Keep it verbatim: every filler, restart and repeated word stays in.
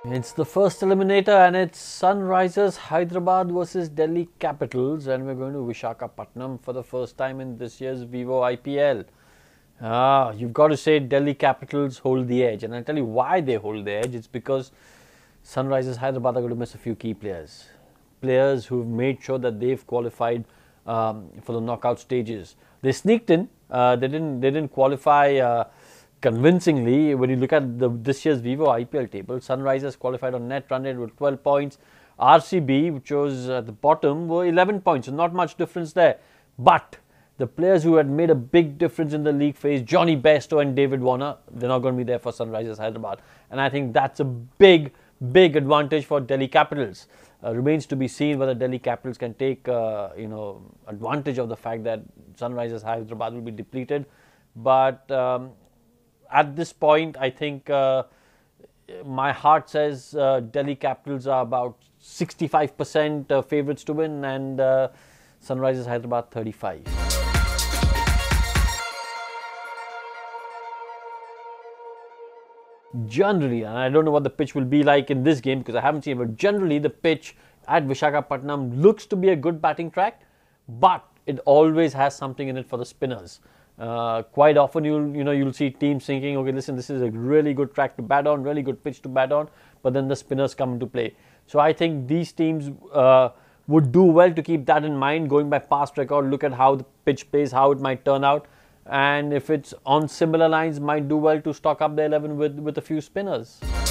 It's the first eliminator and it's Sunrisers Hyderabad versus Delhi Capitals, and we're going to Visakhapatnam for the first time in this year's Vivo I P L. Ah, you've got to say Delhi Capitals hold the edge, and I'll tell you why they hold the edge. It's because Sunrisers Hyderabad are going to miss a few key players. Players who've made sure that they've qualified um, for the knockout stages. They sneaked in, uh, they didn't they didn't qualify uh, convincingly. When you look at the, this year's Vivo I P L table, Sunrisers qualified on net run rate with twelve points. R C B, which was at the bottom, were eleven points, so not much difference there. But the players who had made a big difference in the league phase, Johnny Bairstow and David Warner, they're not going to be there for Sunrisers Hyderabad. And I think that's a big, big advantage for Delhi Capitals. Uh, remains to be seen whether Delhi Capitals can take uh, you know, advantage of the fact that Sunrisers Hyderabad will be depleted. But um, at this point, I think uh, my heart says uh, Delhi Capitals are about sixty-five percent uh, favourites to win, and uh, Sunrisers Hyderabad thirty-five. Generally, and I don't know what the pitch will be like in this game because I haven't seen it, but generally the pitch at Visakhapatnam looks to be a good batting track, but it always has something in it for the spinners. Uh, quite often you'll you know you'll see teams thinking, okay, listen, this is a really good track to bat on, really good pitch to bat on, but then the spinners come into play. So I think these teams uh, would do well to keep that in mind, going by past record, look at how the pitch plays, how it might turn out. And if it's on similar lines, might do well to stock up the eleven with, with a few spinners.